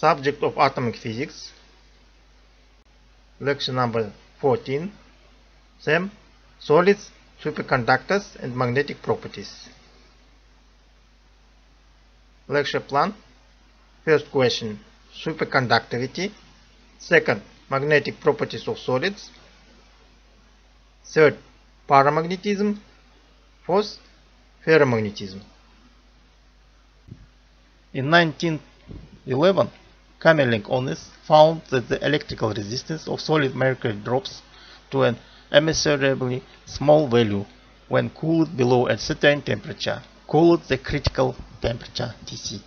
Subject of Atomic Physics. Lecture number 14. Theme: Solids, Superconductors and Magnetic Properties. Lecture plan. First question: superconductivity. Second: magnetic properties of solids. Third: paramagnetism. Fourth: ferromagnetism. In 1911, Kamerlingh-Onnes found that the electrical resistance of solid mercury drops to an immeasurably small value when cooled below a certain temperature, called the critical temperature Tc.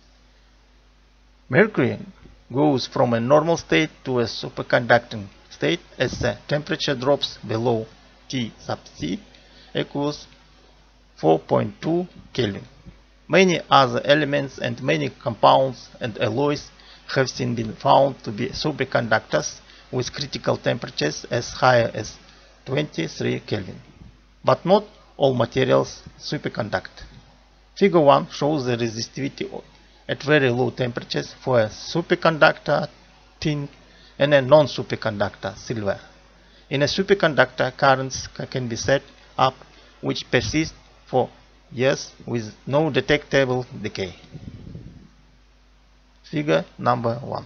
Mercury goes from a normal state to a superconducting state as the temperature drops below T sub C equals 4.2 Kelvin. Many other elements and many compounds and alloys have since been found to be superconductors with critical temperatures as high as 23 Kelvin. But not all materials superconduct. Figure 1 shows the resistivity at very low temperatures for a superconductor tin and a non-superconductor silver. In a superconductor, currents can be set up which persist for years with no detectable decay. Figure number 1.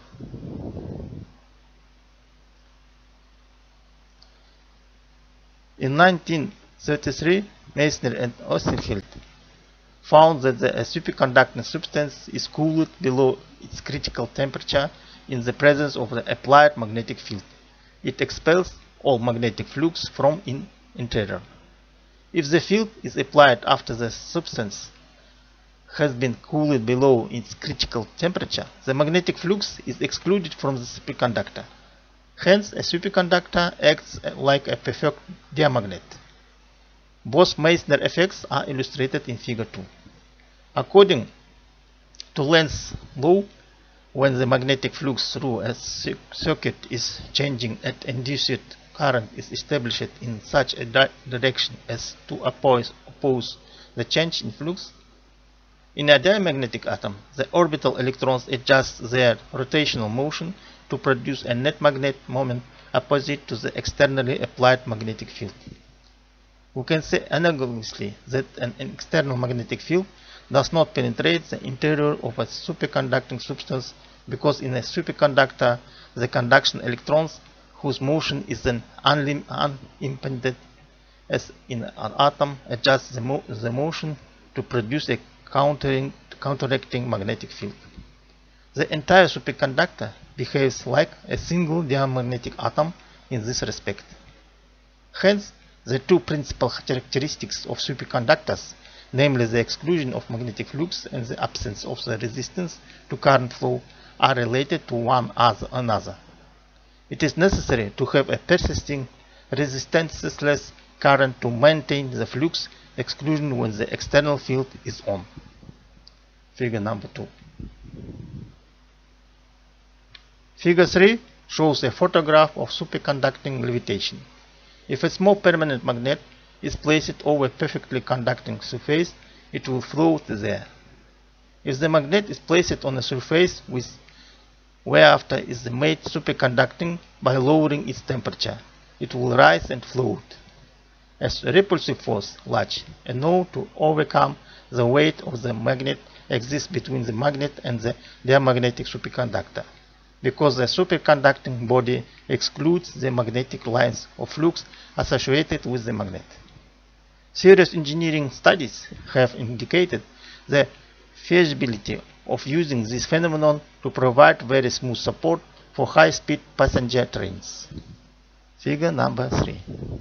In 1933, Meissner and Osterfeld found that a superconducting substance is cooled below its critical temperature in the presence of the applied magnetic field. It expels all magnetic flux from its interior. If the field is applied after the substance has been cooled below its critical temperature, the magnetic flux is excluded from the superconductor. Hence, a superconductor acts like a perfect diamagnet. Both Meissner effects are illustrated in Figure 2. According to Lenz's law, when the magnetic flux through a circuit is changing and induced current is established in such a direction as to oppose the change in flux, in a diamagnetic atom, the orbital electrons adjust their rotational motion to produce a net magnetic moment opposite to the externally applied magnetic field. We can say analogously that an external magnetic field does not penetrate the interior of a superconducting substance because in a superconductor the conduction electrons whose motion is then unimpeded as in an atom adjust the motion to produce a counteracting magnetic field. The entire superconductor behaves like a single diamagnetic atom in this respect. Hence, the two principal characteristics of superconductors, namely the exclusion of magnetic flux and the absence of the resistance to current flow, are related to one another. It is necessary to have a persisting, resistanceless current to maintain the flux exclusion when the external field is on. Figure number 2. Figure 3 shows a photograph of superconducting levitation. If a small permanent magnet is placed over a perfectly conducting surface, it will float there. If the magnet is placed on a surface whereafter is made superconducting by lowering its temperature, it will rise and float. As a repulsive force, large enough to overcome the weight of the magnet, exists between the magnet and the diamagnetic superconductor, because the superconducting body excludes the magnetic lines of flux associated with the magnet. Serious engineering studies have indicated the feasibility of using this phenomenon to provide very smooth support for high-speed passenger trains. Figure number 3.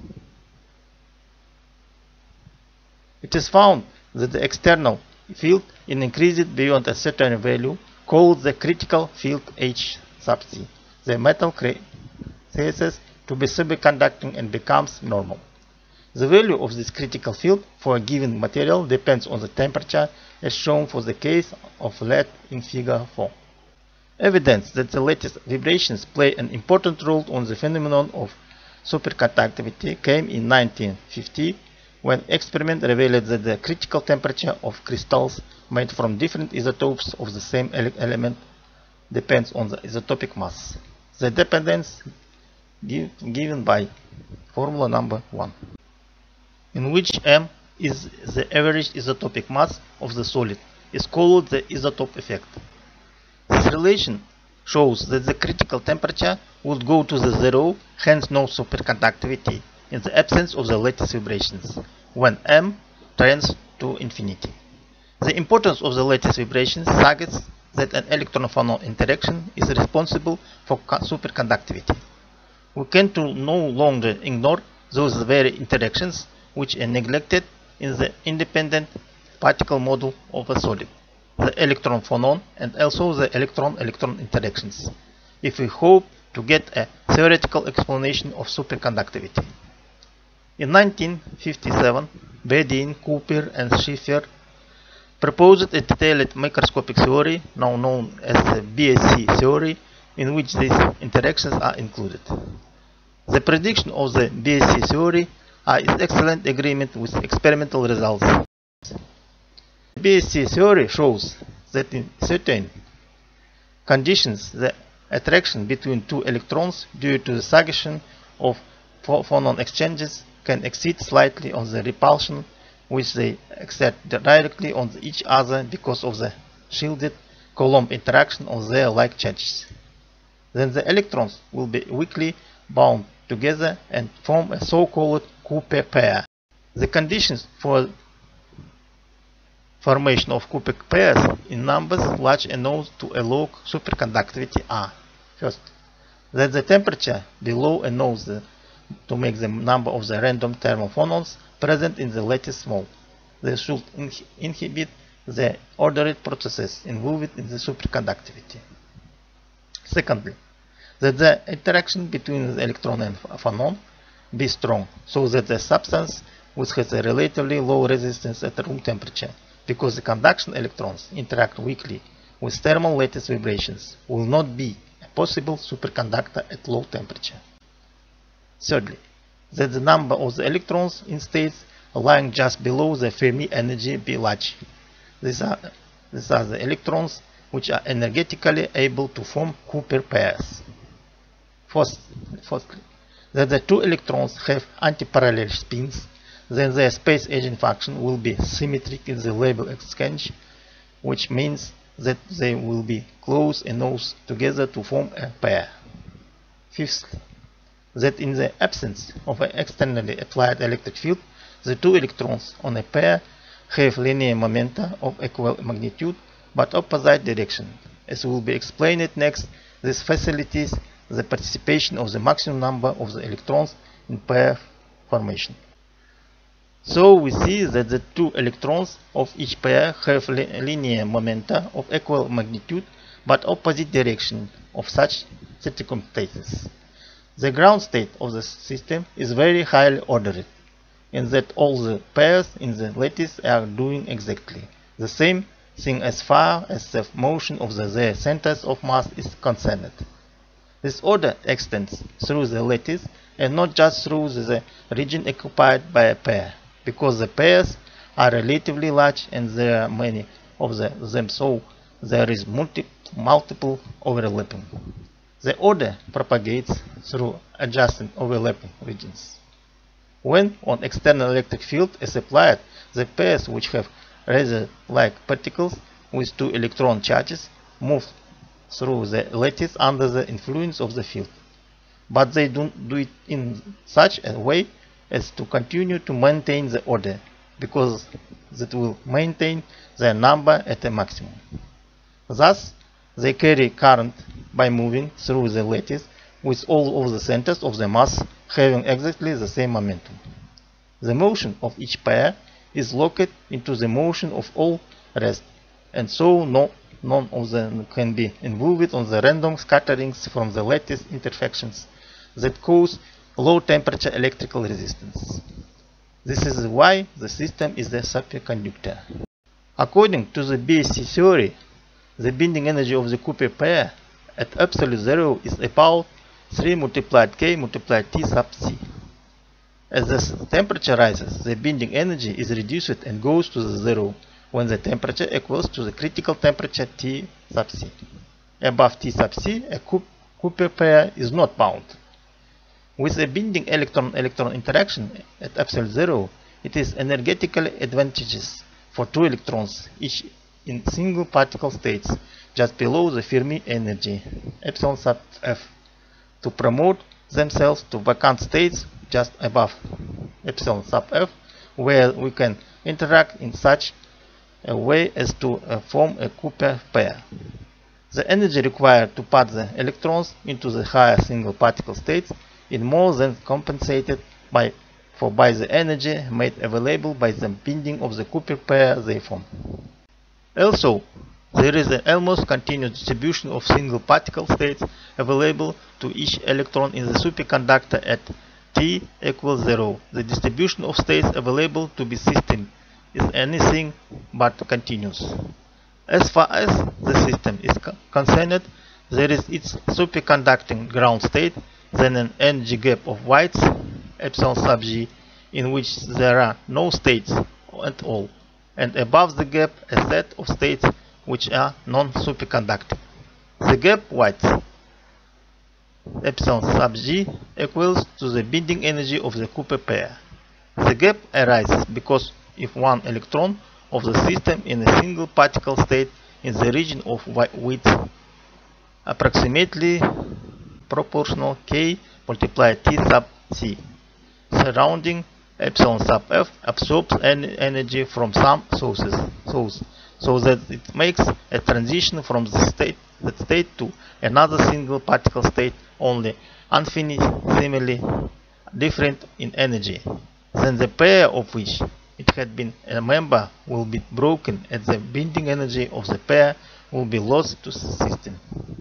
It is found that the external field is increased beyond a certain value called the critical field H sub C. The metal ceases to be superconducting and becomes normal. The value of this critical field for a given material depends on the temperature, as shown for the case of lead in Figure 4. Evidence that the lattice vibrations play an important role on the phenomenon of superconductivity came in 1950 when experiment revealed that the critical temperature of crystals made from different isotopes of the same element depends on the isotopic mass. The dependence given by formula number 1, in which m is the average isotopic mass of the solid, is called the isotope effect. This relation shows that the critical temperature would go to the zero, hence no superconductivity, in the absence of the lattice vibrations, when m tends to infinity. The importance of the lattice vibrations suggests that an electron-phonon interaction is responsible for superconductivity. We can no longer ignore those very interactions which are neglected in the independent particle model of a solid, the electron-phonon and also the electron-electron interactions, if we hope to get a theoretical explanation of superconductivity. In 1957, Bedin, Cooper and Schiffer proposed a detailed microscopic theory, now known as the BSC theory, in which these interactions are included. The prediction of the BSC theory is in excellent agreement with experimental results. The BSC theory shows that in certain conditions the attraction between two electrons due to the suggestion of phonon exchanges can exceed slightly on the repulsion which they exert directly on each other because of the shielded Coulomb interaction of their like charges. Then the electrons will be weakly bound together and form a so-called Cooper pair. The conditions for formation of Cooper pairs in numbers large enough to allow superconductivity are: first, that the temperature below enough to make the number of the random thermophonons present in the lattice small. They should inhibit the ordered processes involved in the superconductivity. Secondly, that the interaction between the electron and phonon be strong, so that the substance which has a relatively low resistance at room temperature, because the conduction electrons interact weakly with thermal lattice vibrations, will not be a possible superconductor at low temperature. Thirdly, that the number of the electrons in states lying just below the Fermi energy be large. These are the electrons which are energetically able to form Cooper pairs. Fourthly, that the two electrons have antiparallel spins, then their space eigenfunction will be symmetric in the label exchange, which means that they will be close enough together to form a pair. Fifthly, that in the absence of an externally applied electric field, the two electrons on a pair have linear momenta of equal magnitude but opposite direction. As will be explained next, this facilitates the participation of the maximum number of the electrons in pair formation. So we see that the two electrons of each pair have linear momenta of equal magnitude but opposite direction of such circumstances. The ground state of the system is very highly ordered, in that all the pairs in the lattice are doing exactly the same thing as far as the motion of their centers of mass is concerned. This order extends through the lattice and not just through the region occupied by a pair, because the pairs are relatively large and there are many of them, so there is multiple overlapping. The order propagates through adjacent overlapping regions. When an external electric field is applied, the pairs which have razor-like particles with two electron charges move through the lattice under the influence of the field. But they don't do it in such a way as to continue to maintain the order, because that will maintain their number at a maximum. Thus, they carry current by moving through the lattice with all of the centers of the mass having exactly the same momentum. The motion of each pair is locked into the motion of all rest, and so none of them can be involved on the random scatterings from the lattice intersections that cause low temperature electrical resistance. This is why the system is a superconductor. According to the BSC theory, the binding energy of the Cooper pair at absolute zero is about 3 multiplied K multiplied T sub C. As the temperature rises, the binding energy is reduced and goes to the zero when the temperature equals to the critical temperature T sub C. above T sub c, a Cooper pair is not bound. With a binding electron-electron interaction at absolute zero, it is energetically advantageous for two electrons, each in single particle states, just below the Fermi energy, epsilon sub f, to promote themselves to vacant states just above epsilon sub f, where we can interact in such a way as to form a Cooper pair. The energy required to pass the electrons into the higher single particle states is more than compensated by the energy made available by the binding of the Cooper pair they form. Also, there is an almost continuous distribution of single particle states available to each electron in the superconductor at T equals 0. The distribution of states available to the system is anything but continuous. As far as the system is concerned, there is its superconducting ground state, then an energy gap of Weitz, epsilon sub g, in which there are no states at all, and above the gap a set of states which are non-superconducting. The gap Weitz, epsilon sub g, equals to the binding energy of the Cooper pair. The gap arises because if one electron of the system in a single particle state in the region of width approximately proportional k multiplied T sub c surrounding epsilon sub f absorbs energy from some source, so that it makes a transition from that state to another single particle state only infinitesimally different in energy. Then the pair of which it had been a member will be broken and the binding energy of the pair will be lost to the system.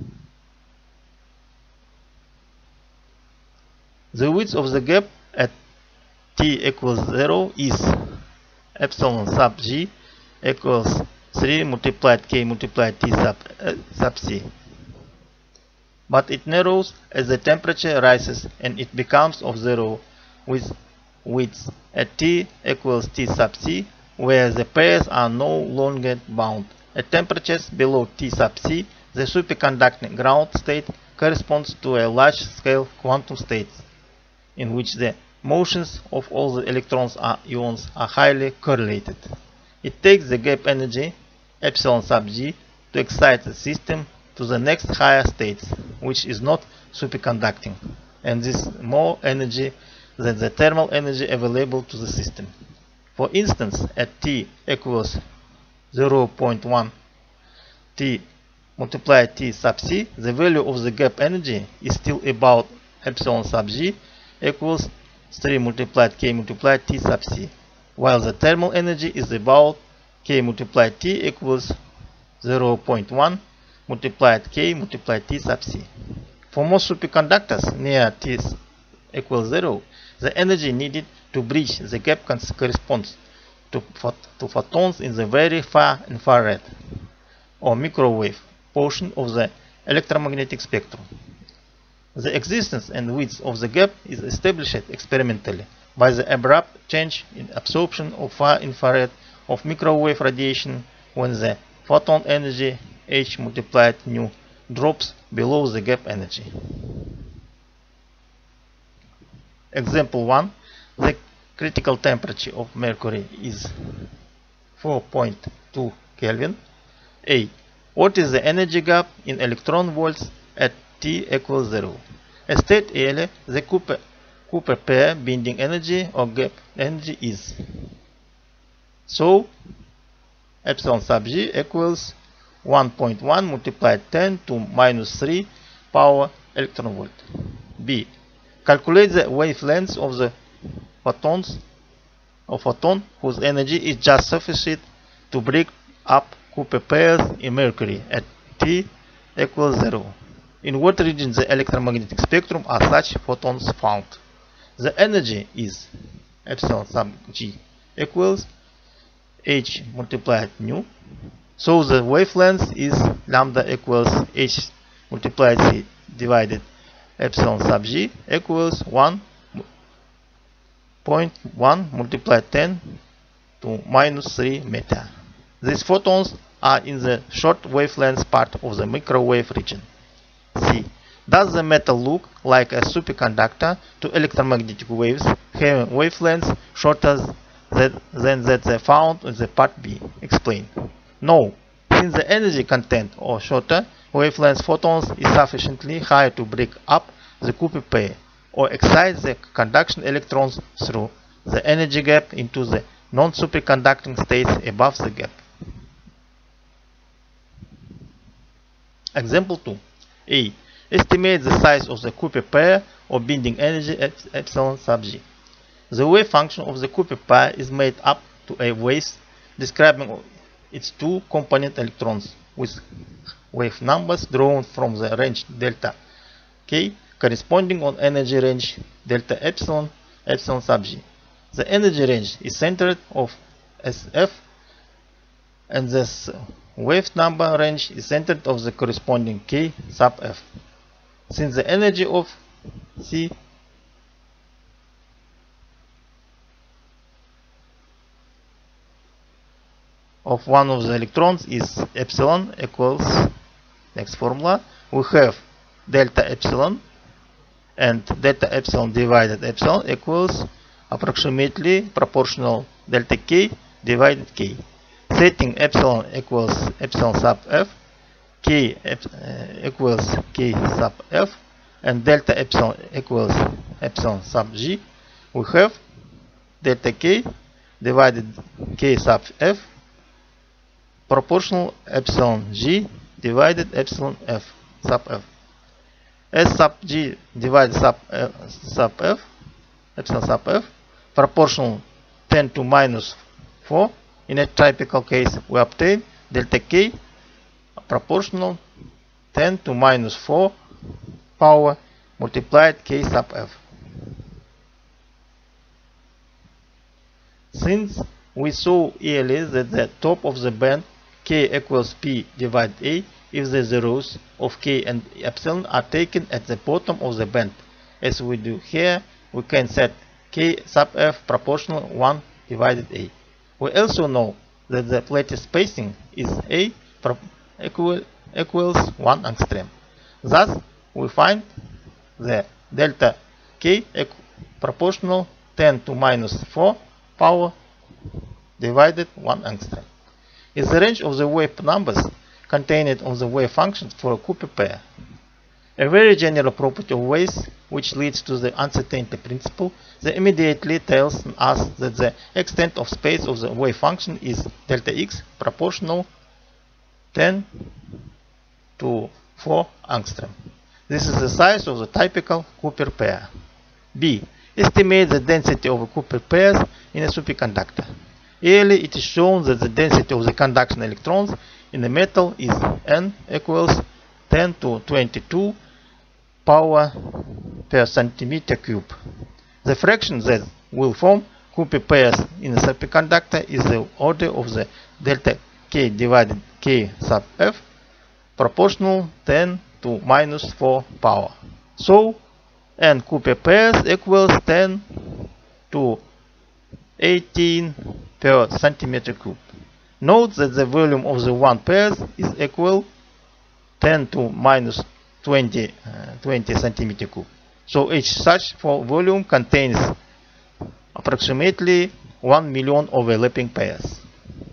The width of the gap at T equals 0 is epsilon sub g equals 3 multiplied k multiplied T sub c. But it narrows as the temperature rises and it becomes of 0 with width at T equals T sub c, where the pairs are no longer bound. At temperatures below T sub c, the superconducting ground state corresponds to a large-scale quantum state, in which the motions of all the electrons or ions are highly correlated. It takes the gap energy, epsilon sub g, to excite the system to the next higher states, which is not superconducting, and this is more energy than the thermal energy available to the system. For instance, at T equals 0.1 T multiplied T sub c, the value of the gap energy is still about epsilon sub g equals 3 multiplied k multiplied T sub c, while the thermal energy is about k multiplied T equals 0.1 multiplied k multiplied T sub c. For most superconductors near T equals 0, the energy needed to bridge the gap corresponds to photons in the very far infrared or microwave portion of the electromagnetic spectrum. The existence and width of the gap is established experimentally by the abrupt change in absorption of far infrared of microwave radiation when the photon energy h multiplied nu drops below the gap energy. Example 1. The critical temperature of mercury is 4.2 Kelvin. A. What is the energy gap in electron volts at T equals 0? As stated earlier, the Cooper pair binding energy or gap energy is. So, epsilon sub g equals 1.1 multiplied 10 to minus 3 power electron volt. B. Calculate the wavelength of the photon whose energy is just sufficient to break up Cooper pairs in mercury at T equals 0. In what region the electromagnetic spectrum are such photons found? The energy is epsilon sub g equals h multiplied nu. So the wavelength is lambda equals h multiplied c divided epsilon sub g equals 1.1 multiplied 10 to minus 3 meter. These photons are in the short wavelength part of the microwave region. C. Does the metal look like a superconductor to electromagnetic waves having wavelengths shorter than that found in the part B? Explain. No. Since the energy content of shorter wavelength photons is sufficiently high to break up the Cooper pair or excite the conduction electrons through the energy gap into the non-superconducting states above the gap. Example 2. A. Estimate the size of the Cooper pair or binding energy epsilon sub g. The wave function of the Cooper pair is made up to a wave describing its two component electrons with wave numbers drawn from the range delta k corresponding on energy range delta epsilon sub g. The energy range is centered of SF and this wave number range is centered of the corresponding k sub f. Since the energy of C of one of the electrons is epsilon equals, next formula, we have delta epsilon, and delta epsilon divided epsilon equals approximately proportional delta k divided k. Setting epsilon equals epsilon sub f, k equals k sub f, and delta epsilon equals epsilon sub g, we have delta k divided k sub f proportional epsilon g divided epsilon f sub f. S sub g divided sub f, epsilon sub f, proportional 10 to minus 4. In a typical case, we obtain delta k proportional 10 to minus 4 power multiplied k sub f. Since we saw earlier that the top of the band k equals p divided a if the zeros of k and epsilon are taken at the bottom of the band, as we do here, we can set k sub f proportional 1 divided a. We also know that the lattice spacing is a equals 1 angstrom. Thus, we find the delta k proportional 10 to minus 4 power divided 1 angstrom is the range of the wave numbers contained on the wave functions for a Cooper pair. A very general property of waves, which leads to the uncertainty principle, that immediately tells us that the extent of space of the wave function is delta x proportional 10 to 4 angstrom. This is the size of the typical Cooper pair. B. Estimate the density of a Cooper pairs in a superconductor. Earlier it is shown that the density of the conduction electrons in the metal is n equals 10 to 22 power per centimeter cube. The fraction that will form Cooper pairs in a superconductor is the order of the delta k divided k sub f proportional 10 to minus 4 power. So n Cooper pairs equals 10 to 18 per centimeter cube. Note that the volume of the one pairs is equal 10 to minus 20 centimeter cube. So each such volume contains approximately 1 million overlapping pairs.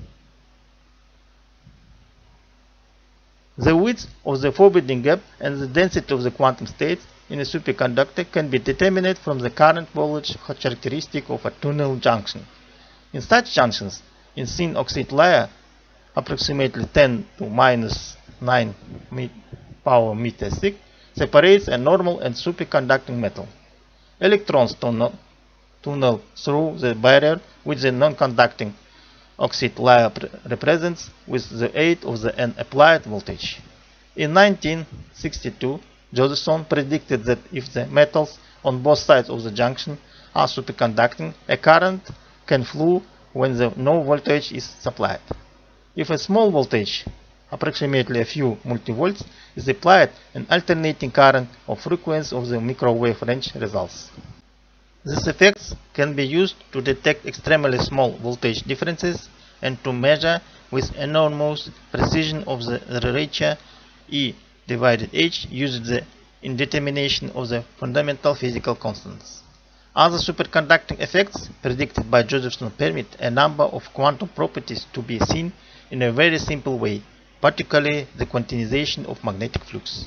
The width of the forbidding gap and the density of the quantum states in a superconductor can be determined from the current voltage characteristic of a tunnel junction. In such junctions, in thin oxide layer, approximately 10 to minus 9 power meter thick, separates a normal and superconducting metal. Electrons tunnel through the barrier which the non-conducting oxide layer represents with the aid of the N applied voltage. In 1962, Josephson predicted that if the metals on both sides of the junction are superconducting, a current can flow when no voltage is supplied. If a small voltage, approximately a few multivolts, is applied, an alternating current of frequency of the microwave range results. These effects can be used to detect extremely small voltage differences and to measure with enormous precision of the ratio E divided H using the indetermination of the fundamental physical constants. Other superconducting effects predicted by Josephson permit a number of quantum properties to be seen in a very simple way, particularly the quantization of magnetic flux.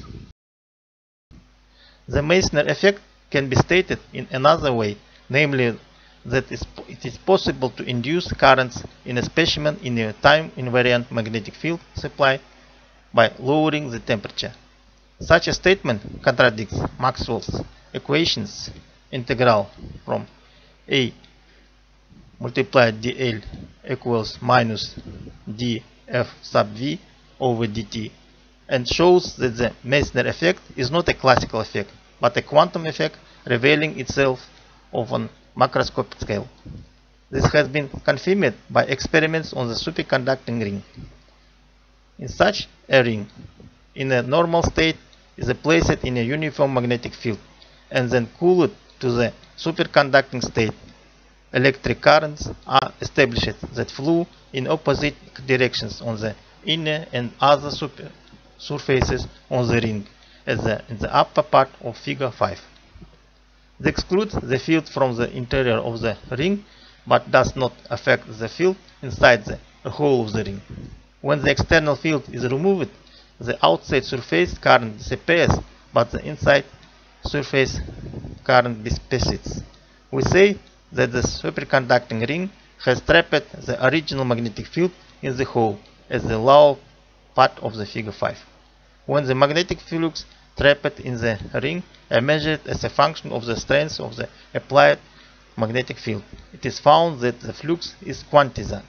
The Meissner effect can be stated in another way, namely that it is possible to induce currents in a specimen in a time-invariant magnetic field supply by lowering the temperature. Such a statement contradicts Maxwell's equations integral from A multiplied dl equals minus df sub v over dt and shows that the Meissner effect is not a classical effect but a quantum effect revealing itself on macroscopic scale. This has been confirmed by experiments on the superconducting ring. In such a ring, in a normal state, is placed in a uniform magnetic field and then cooled to the superconducting state. Electric currents are established that flow in opposite directions on the inner and other surfaces on the ring, as in the upper part of figure 5. This excludes the field from the interior of the ring, but does not affect the field inside the hole of the ring. When the external field is removed, the outside surface current disappears, but the inside surface current persists. We say that the superconducting ring has trapped the original magnetic field in the hole, as the lower part of the figure 5. When the magnetic flux trapped in the ring are measured as a function of the strength of the applied magnetic field, it is found that the flux is quantized.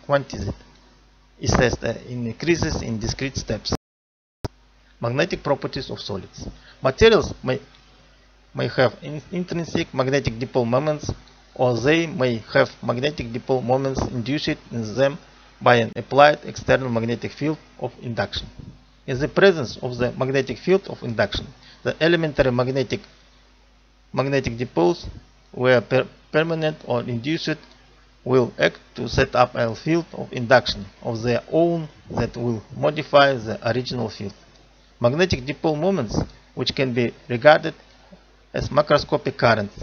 It says that it increases in discrete steps. Magnetic properties of solids. Materials may have intrinsic magnetic dipole moments, or they may have magnetic dipole moments induced in them by an applied external magnetic field of induction. In the presence of the magnetic field of induction, the elementary magnetic dipoles, whether permanent or induced, will act to set up a field of induction of their own that will modify the original field. Magnetic dipole moments, which can be regarded as macroscopic currents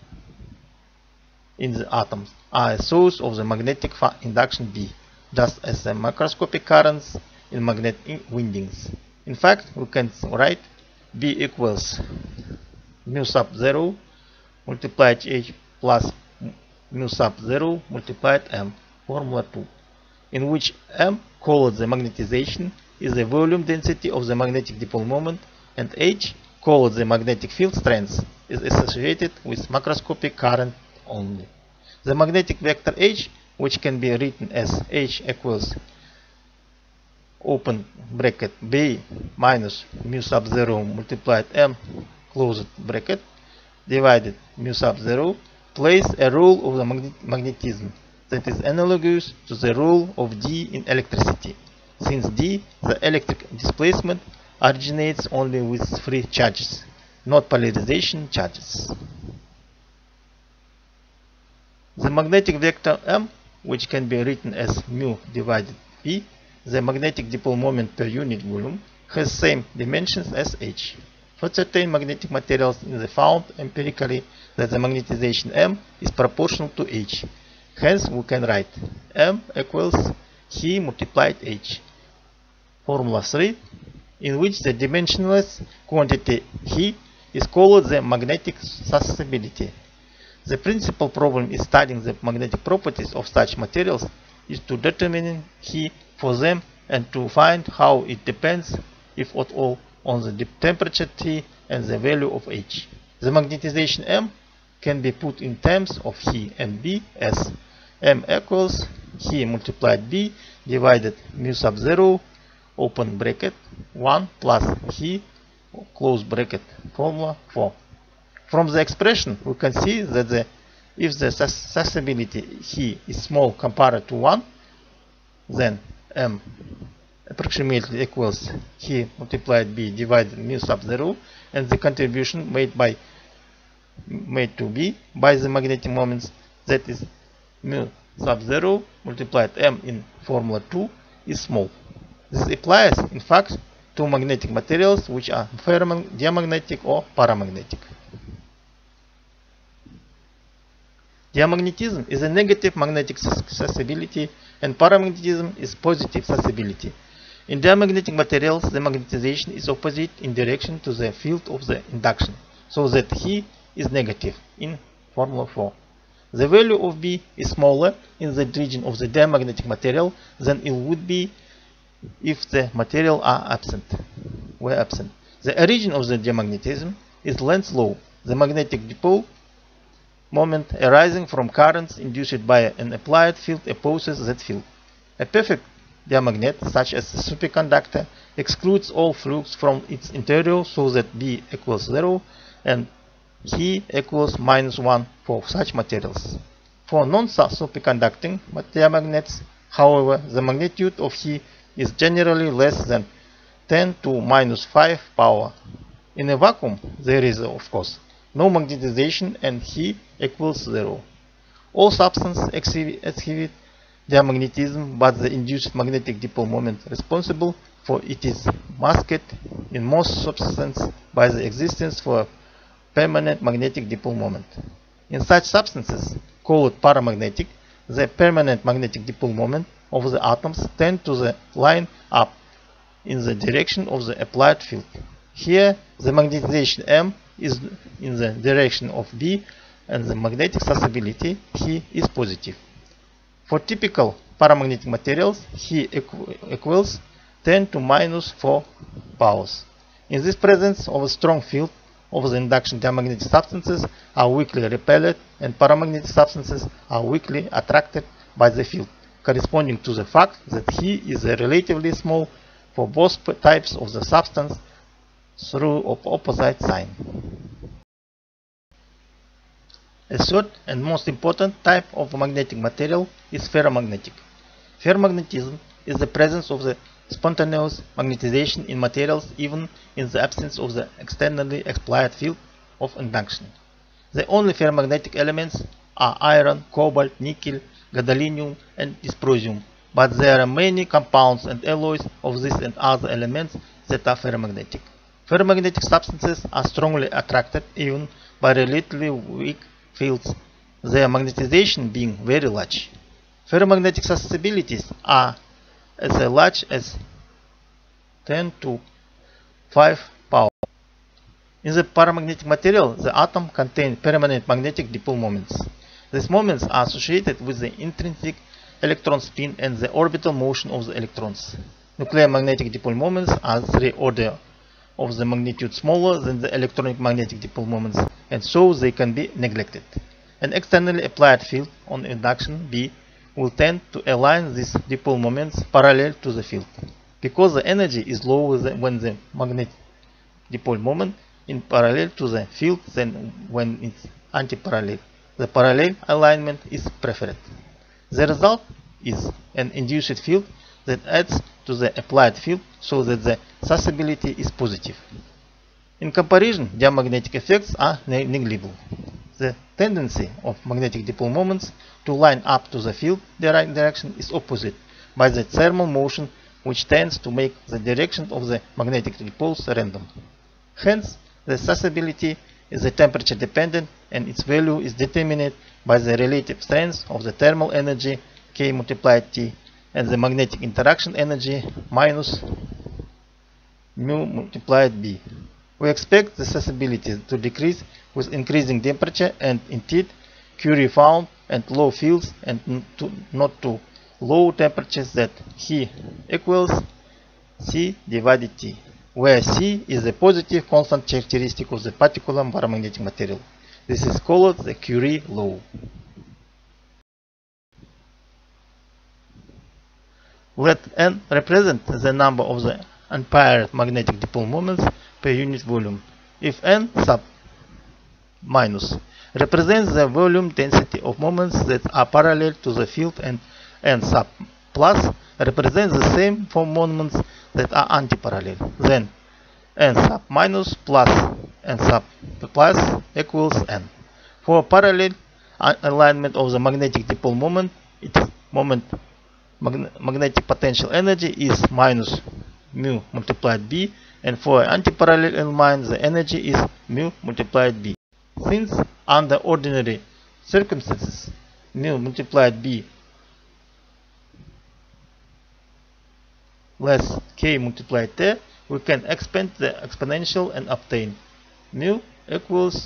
in the atoms, are a source of the magnetic induction B, just as the macroscopic currents in magnetic windings. In fact, we can write B equals mu sub 0 multiplied H plus mu sub 0 multiplied M, formula 2, in which M, called the magnetization, is the volume density of the magnetic dipole moment, and H, called the magnetic field strength, is associated with macroscopic current only. The magnetic vector H, which can be written as H equals open bracket B minus mu sub 0 multiplied M closed bracket divided mu sub 0, plays a role of the magnetism that is analogous to the role of D in electricity, since D, the electric displacement, originates only with free charges, not polarization charges. The magnetic vector M, which can be written as mu divided B, the magnetic dipole moment per unit volume, has same dimensions as H. For certain magnetic materials, it is found empirically that the magnetization M is proportional to H. Hence, we can write M equals He multiplied H. Formula 3, in which the dimensionless quantity He is called the magnetic susceptibility. The principal problem in studying the magnetic properties of such materials is to determine He for them and to find how it depends, if at all, on the temperature T and the value of H. The magnetization M can be put in terms of He and B as M equals He multiplied B divided mu sub 0 open bracket 1 plus He close bracket, formula 4. From the expression we can see that if the susceptibility He is small compared to 1, then M approximately equals He multiplied B divided mu sub 0, and the contribution made to B by the magnetic moments, that is mu sub 0 multiplied M in formula 2, is small. This applies, in fact, to magnetic materials which are diamagnetic or paramagnetic. Diamagnetism is a negative magnetic susceptibility and paramagnetism is positive susceptibility. In diamagnetic materials, the magnetization is opposite in direction to the field of the induction, so that He is negative in Formula 4. The value of B is smaller in the region of the diamagnetic material than it would be if the material were absent. The origin of the diamagnetism is Lenz's law. The magnetic dipole moment arising from currents induced by an applied field opposes that field. A perfect diamagnet, such as a superconductor, excludes all flux from its interior so that B equals 0 and He equals -1 for such materials. For non-superconducting diamagnets, however, the magnitude of He is generally less than 10 to -5 power. In a vacuum, there is, of course, no magnetization and He equals 0. All substances exhibit diamagnetism, but the induced magnetic dipole moment responsible for it is masked in most substances by the existence for a permanent magnetic dipole moment. In such substances, called paramagnetic, the permanent magnetic dipole moment of the atoms tend to line up in the direction of the applied field. Here, the magnetization M is in the direction of B and the magnetic susceptibility He is positive. For typical paramagnetic materials, He equals 10 to -4 powers. In this presence of a strong field, of the induction diamagnetic substances are weakly repelled and paramagnetic substances are weakly attracted by the field, corresponding to the fact that He is relatively small for both types of the substance through opposite sign. A third and most important type of magnetic material is ferromagnetic. Ferromagnetism is the presence of the spontaneous magnetization in materials even in the absence of the externally applied field of induction. The only ferromagnetic elements are iron, cobalt, nickel, gadolinium, and dysprosium, but there are many compounds and alloys of these and other elements that are ferromagnetic. Ferromagnetic substances are strongly attracted even by relatively weak fields, their magnetization being very large. Ferromagnetic susceptibilities are as large as 10 to 5 power. In the paramagnetic material, the atom contains permanent magnetic dipole moments. These moments are associated with the intrinsic electron spin and the orbital motion of the electrons. Nuclear magnetic dipole moments are 3 orders of the magnitude smaller than the electronic magnetic dipole moments, and so they can be neglected. An externally applied field on induction B will tend to align these dipole moments parallel to the field. Because the energy is lower when the magnetic dipole moment is parallel to the field than when it's anti-parallel, the parallel alignment is preferred. The result is an induced field that adds to the applied field so that the susceptibility is positive. In comparison, diamagnetic effects are negligible. The tendency of magnetic dipole moments to line up to the field direction is opposite by the thermal motion, which tends to make the direction of the magnetic dipoles random. Hence, the susceptibility is temperature dependent and its value is determined by the relative strength of the thermal energy K multiplied T and the magnetic interaction energy minus mu multiplied B. We expect the susceptibility to decrease with increasing temperature, and indeed Curie found at low fields and not to low temperatures that He equals C divided T, where C is the positive constant characteristic of the particular paramagnetic material. This is called the Curie law. Let N represent the number of the unpaired magnetic dipole moments per unit volume. If N sub minus represents the volume density of moments that are parallel to the field, and N sub plus represents the same for moments that are antiparallel, then N sub minus plus N sub plus equals N. For parallel alignment of the magnetic dipole moment, its moment magnetic potential energy is minus mu multiplied B, and for antiparallel element the energy is mu multiplied B. Since under ordinary circumstances mu multiplied B less k multiplied T, we can expand the exponential and obtain mu equals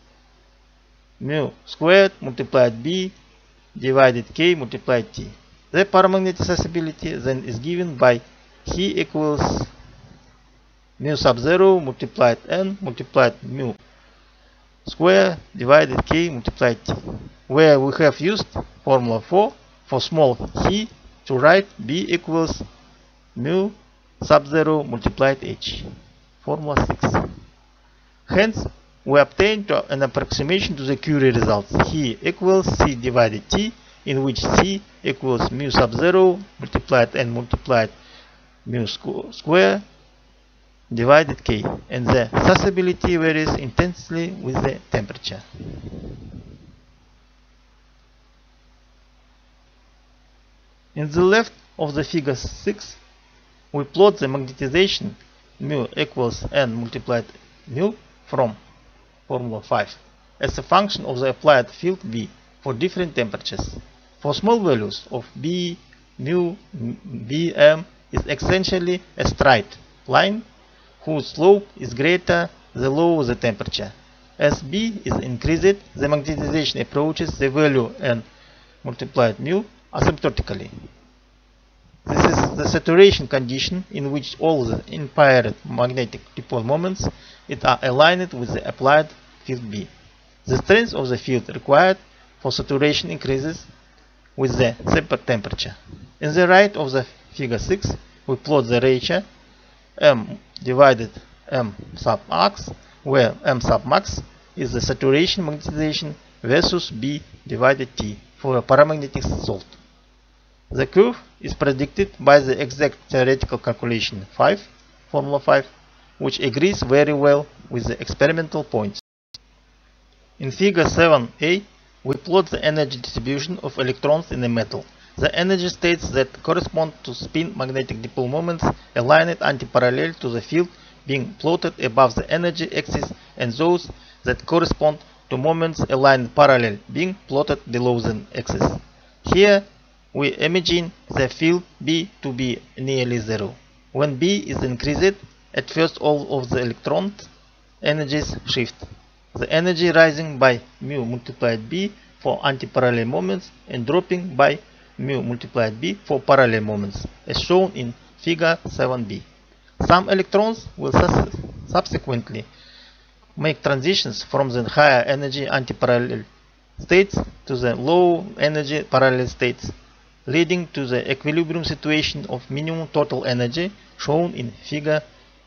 mu squared multiplied B divided k multiplied T. The paramagnetic accessibility then is given by He equals mu sub 0 multiplied n multiplied mu square divided k multiplied T, where we have used formula 4 for small He to write B equals mu sub 0 multiplied h, formula 6. Hence, we obtained an approximation to the Curie results. He equals C divided T, in which C equals mu sub 0 multiplied n multiplied mu square divided k, and the accessibility varies intensely with the temperature. In the left of the figure 6, we plot the magnetization mu equals n multiplied mu from formula 5 as a function of the applied field B for different temperatures. For small values of B, mu, Bm is essentially a straight line whose slope is greater the lower the temperature. As B is increased, the magnetization approaches the value n multiplied mu asymptotically. This is the saturation condition in which all the impaired magnetic dipole moments are aligned with the applied field B. The strength of the field required for saturation increases with the separate temperature. In the right of the figure 6, we plot the ratio M divided M sub max, where M sub max is the saturation magnetization versus B divided T for a paramagnetic salt. The curve is predicted by the exact theoretical calculation 5, formula 5, which agrees very well with the experimental points. In figure 7a, we plot the energy distribution of electrons in a metal. The energy states that correspond to spin magnetic dipole moments aligned antiparallel to the field being plotted above the energy axis, and those that correspond to moments aligned parallel being plotted below the axis. Here we imagine the field B to be nearly zero. When B is increased, at first all of the electrons energies shift. The energy rising by mu multiplied B for antiparallel moments and dropping by mu multiplied B for parallel moments, as shown in figure 7b. Some electrons will subsequently make transitions from the higher energy antiparallel states to the low energy parallel states, leading to the equilibrium situation of minimum total energy shown in figure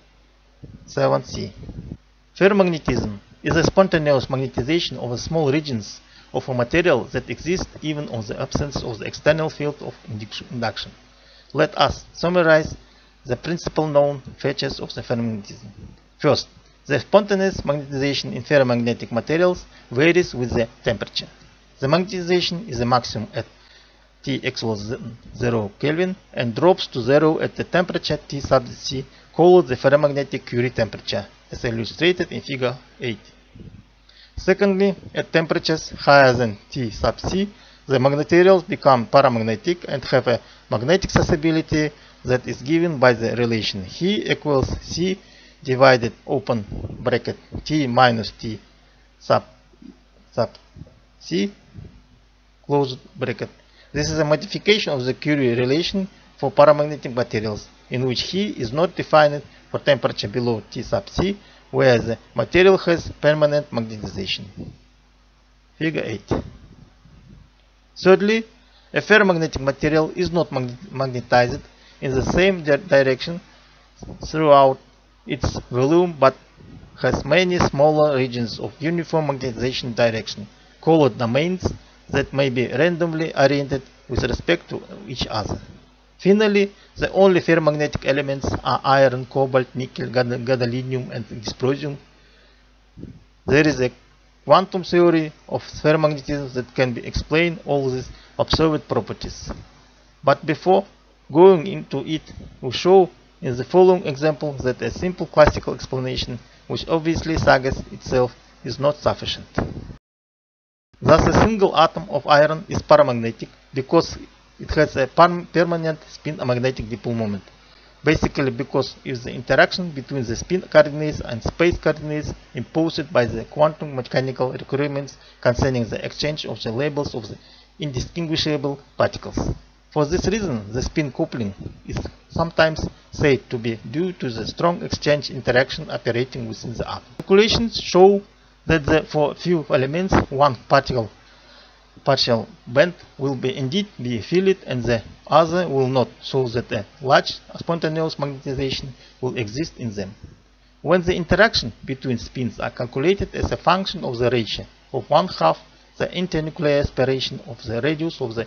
7c. Ferromagnetism is a spontaneous magnetization of small regions of a material that exist even on the absence of the external field of induction. Let us summarize the principal known features of the ferromagnetism. First, the spontaneous magnetization in ferromagnetic materials varies with the temperature. The magnetization is a maximum at T equals 0 Kelvin and drops to 0 at the temperature T sub C, called the ferromagnetic Curie temperature, as illustrated in figure 8. Secondly, at temperatures higher than T sub C, the materials become paramagnetic and have a magnetic susceptibility that is given by the relation He equals C divided open bracket T minus T sub C closed bracket. This is a modification of the Curie relation for paramagnetic materials, in which He is not defined for temperature below T sub C, where the material has permanent magnetization. Figure 8. Thirdly, a ferromagnetic material is not magnetized in the same direction throughout its volume, but has many smaller regions of uniform magnetization direction, called domains, that may be randomly oriented with respect to each other. Finally, the only ferromagnetic elements are iron, cobalt, nickel, gadolinium, and dysprosium. There is a quantum theory of ferromagnetism that can explain all these observed properties. But before going into it, we show in the following example that a simple classical explanation, which obviously suggests itself, is not sufficient. Thus, a single atom of iron is paramagnetic because it has a permanent spin magnetic dipole moment. Basically because if the interaction between the spin coordinates and space coordinates imposed by the quantum mechanical requirements concerning the exchange of the labels of the indistinguishable particles. For this reason, the spin coupling is sometimes said to be due to the strong exchange interaction operating within the atom. Calculations show that for few elements, one partial band will indeed be filled and the other will not, so that a large spontaneous magnetization will exist in them. When the interaction between spins are calculated as a function of the ratio of 1/2 the internuclear separation of the radius of the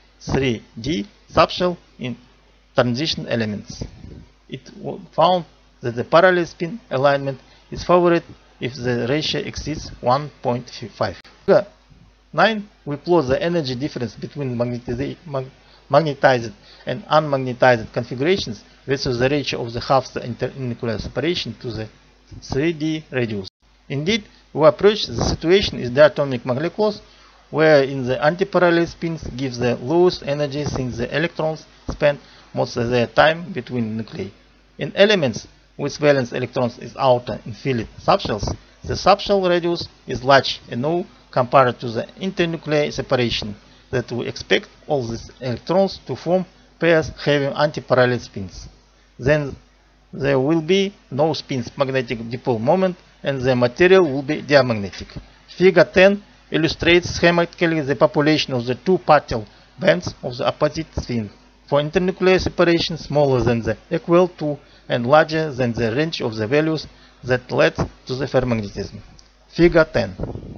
3D subshell in transition elements, it found that the parallel spin alignment is favored if the ratio exceeds 1.5. Figure 9, we plot the energy difference between magnetized and unmagnetized configurations versus the ratio of the half the internuclear separation to the 3D radius. Indeed, we approach the situation is diatomic molecules, where in the antiparallel spins give the lowest energy since the electrons spend most of their time between nuclei. In elements with valence electrons is outer in filled subshells, the subshell radius is large enough compared to the internuclear separation that we expect all these electrons to form pairs having antiparallel spins. Then there will be no spin's magnetic dipole moment and the material will be diamagnetic. Figure 10 illustrates schematically the population of the two partial bands of the opposite spin. For internuclear separation smaller than the equal to and larger than the range of the values that led to the ferromagnetism. Figure 10.